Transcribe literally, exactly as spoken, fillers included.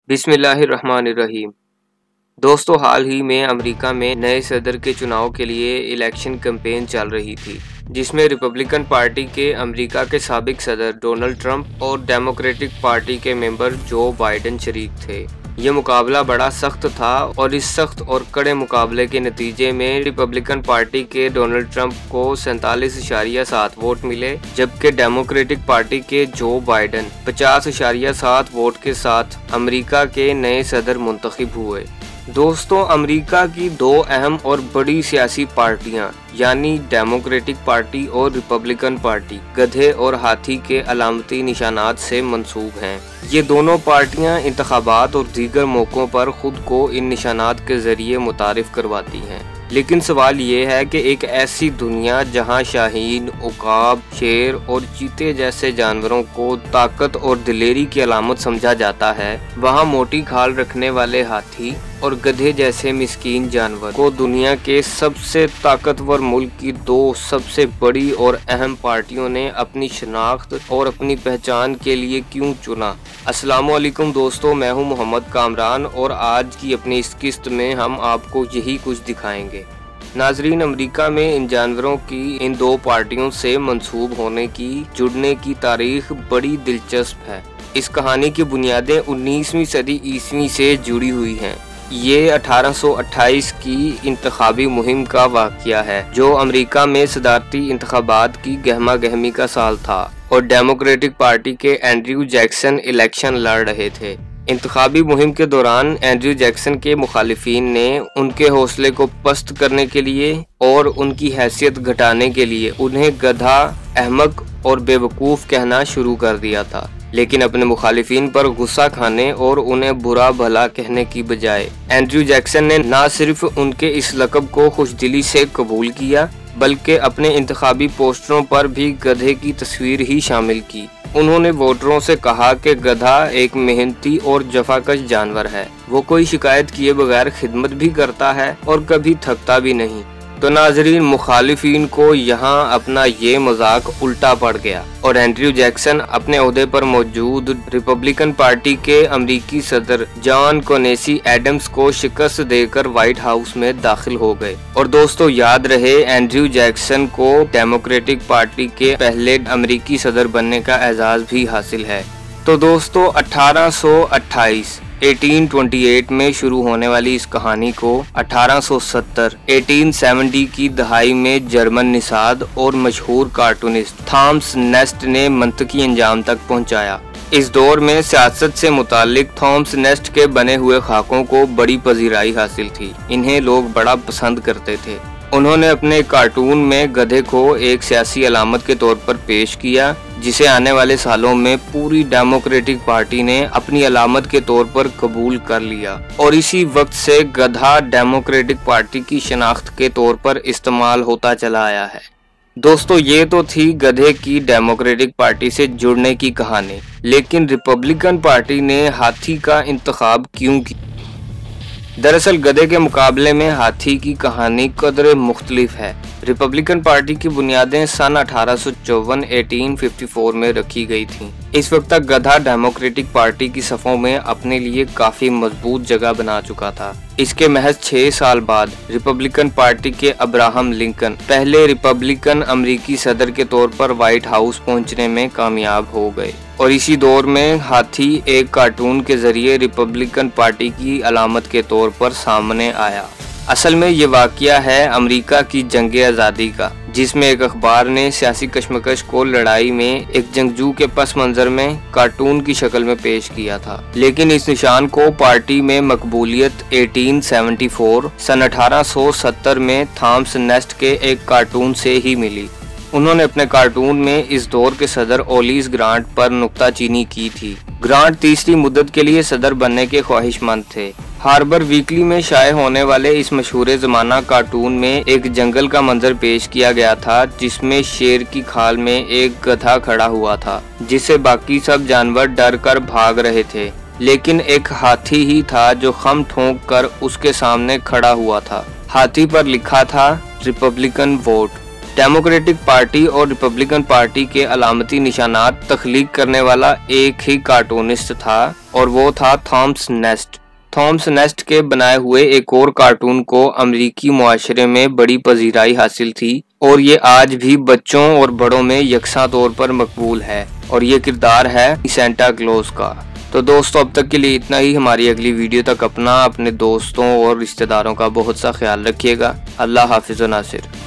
बिस्मिल्लाहिर्रहमानिर्रहीम। दोस्तों, हाल ही में अमेरिका में नए सदर के चुनाव के लिए इलेक्शन कैंपेन चल रही थी, जिसमें रिपब्लिकन पार्टी के अमेरिका के साबिक सदर डोनाल्ड ट्रंप और डेमोक्रेटिक पार्टी के मेंबर जो बाइडेन शरीक थे। ये मुकाबला बड़ा सख्त था और इस सख्त और कड़े मुकाबले के नतीजे में रिपब्लिकन पार्टी के डोनाल्ड ट्रंप को सैंतालीस इशारिया सात वोट मिले, जबकि डेमोक्रेटिक पार्टी के जो बाइडेन पचास इशारिया सात वोट के साथ अमेरिका के नए सदर मुंतखब हुए। दोस्तों, अमेरिका की दो अहम और बड़ी सियासी पार्टियां यानी डेमोक्रेटिक पार्टी और रिपब्लिकन पार्टी गधे और हाथी के अलामती निशानात से मंसूब हैं। ये दोनों पार्टियां इंतखाबात और दीगर मौक़ों पर खुद को इन निशानात के जरिए मुतारिफ करवाती हैं। लेकिन सवाल ये है कि एक ऐसी दुनिया जहां शाहीन, उकाब, शेर और चीते जैसे जानवरों को ताकत और दिलेरी की अलामत समझा जाता है, वहां मोटी खाल रखने वाले हाथी और गधे जैसे मिस्कीन जानवर को दुनिया के सबसे ताकतवर मुल्क की दो सबसे बड़ी और अहम पार्टियों ने अपनी शनाख्त और अपनी पहचान के लिए क्यों चुना। अस्सलामु अलैकुम दोस्तों, मैं हूं मोहम्मद कामरान और आज की अपनी इस किस्त में हम आपको यही कुछ दिखाएंगे। नाजरीन, अमेरिका में इन जानवरों की इन दो पार्टियों से मंसूब होने की जुड़ने की तारीख बड़ी दिलचस्प है। इस कहानी की बुनियादें उन्नीसवीं सदी ईस्वी से जुड़ी हुई हैं। ये अठारह सौ अट्ठाईस की इंतखाबी मुहिम का वाक़या है, जो अमेरिका में सदारती इंतखाबात की गहमा गहमी का साल था और डेमोक्रेटिक पार्टी के एंड्रयू जैक्सन इलेक्शन लड़ रहे थे। इंतखाबी मुहिम के दौरान एंड्रयू जैक्सन के मुखालिफिन ने उनके हौसले को पस्त करने के लिए और उनकी हैसियत घटाने के लिए उन्हें गधा, अहमक और बेवकूफ़ कहना शुरू कर दिया था। लेकिन अपने मुखालिफिन पर गुस्सा खाने और उन्हें बुरा भला कहने की बजाय एंड्रयू जैक्सन ने न सिर्फ उनके इस लक़ब को खुशदिली से कबूल किया, बल्कि अपने इंतखाबी पोस्टरों पर भी गधे की तस्वीर ही शामिल की। उन्होंने वोटरों से कहा कि गधा एक मेहनती और जफाकश जानवर है, वो कोई शिकायत किए बगैर खिदमत भी करता है और कभी थकता भी नहीं। तो नाजरीन, मुखालिफिन को यहाँ अपना ये मजाक उल्टा पड़ गया और एंड्रयू जैक्सन अपने ओहदे पर मौजूद रिपब्लिकन पार्टी के अमरीकी सदर जॉन कोनेसी एडम्स को शिकस्त देकर व्हाइट हाउस में दाखिल हो गए। और दोस्तों, याद रहे, एंड्रयू जैक्सन को डेमोक्रेटिक पार्टी के पहले अमरीकी सदर बनने का एजाज भी हासिल है। तो दोस्तों, अठारह सौ अट्ठाईस अठारह सौ अट्ठाईस में शुरू होने वाली इस कहानी को अठारह सौ सत्तर अठारह सौ सत्तर की दहाई में जर्मन निषाद और मशहूर कार्टूनिस्ट थॉमस नेस्ट ने मंतकी अंजाम तक पहुंचाया। इस दौर में सियासत से मुतालिक थॉमस नेस्ट के बने हुए खाकों को बड़ी पजीराई हासिल थी। इन्हें लोग बड़ा पसंद करते थे। उन्होंने अपने कार्टून में गधे को एक सियासी अलामत के तौर पर पेश किया, जिसे आने वाले सालों में पूरी डेमोक्रेटिक पार्टी ने अपनी अलामत के तौर पर कबूल कर लिया और इसी वक्त से गधा डेमोक्रेटिक पार्टी की शनाख्त के तौर पर इस्तेमाल होता चला आया है। दोस्तों, ये तो थी गधे की डेमोक्रेटिक पार्टी से जुड़ने की कहानी, लेकिन रिपब्लिकन पार्टी ने हाथी का इंतखाब क्यों किया? दरअसल गधे के मुकाबले में हाथी की कहानी कदरे मुख्तलिफ है। रिपब्लिकन पार्टी की बुनियादें सन अठारह सौ चौवन अठारह सौ चौवन में रखी गई थीं। इस वक्त तक गधा डेमोक्रेटिक पार्टी की सफ़ों में अपने लिए काफ़ी मजबूत जगह बना चुका था। इसके महज छः साल बाद रिपब्लिकन पार्टी के अब्राहम लिंकन पहले रिपब्लिकन अमरीकी सदर के तौर पर व्हाइट हाउस पहुंचने में कामयाब हो गए और इसी दौर में हाथी एक कार्टून के जरिए रिपब्लिकन पार्टी की अलामत के तौर पर सामने आया। असल में ये वाक़या है अमेरिका की जंग आज़ादी का, जिसमें एक अखबार ने सियासी कशमकश को लड़ाई में एक जंगजू के पस मंज़र में कार्टून की शक्ल में पेश किया था। लेकिन इस निशान को पार्टी में मकबूलियत अठारह सौ चौहत्तर सन अठारह सौ सत्तर में थॉमस नेस्ट के एक कार्टून से ही मिली। उन्होंने अपने कार्टून में इस दौर के सदर ओलिस ग्रांट पर नुक्ताचीनी की थी। ग्रांट तीसरी मुद्दत के लिए सदर बनने के ख्वाहिशमंद थे। हार्बर वीकली में शाये होने वाले इस मशहूर ज़माना कार्टून में एक जंगल का मंजर पेश किया गया था, जिसमें शेर की खाल में एक गधा खड़ा हुआ था, जिसे बाकी सब जानवर डर कर भाग रहे थे। लेकिन एक हाथी ही था जो खम ठोंक कर उसके सामने खड़ा हुआ था। हाथी पर लिखा था रिपब्लिकन वोट। डेमोक्रेटिक पार्टी और रिपब्लिकन पार्टी के अलामती निशानात तख्लीक करने वाला एक ही कार्टूनिस्ट था और वो था थॉमस नेस्ट। थॉमस नेस्ट के बनाए हुए एक और कार्टून को अमेरिकी मुआशरे में बड़ी पजीराई हासिल थी और ये आज भी बच्चों और बड़ों में यकसा तौर पर मकबूल है और ये किरदार है सेंटा क्लॉज का। तो दोस्तों अब तक के लिए इतना ही। हमारी अगली वीडियो तक अपना, अपने दोस्तों और रिश्तेदारों का बहुत सा ख्याल रखिएगा। अल्लाह हाफिज़ व नासिर।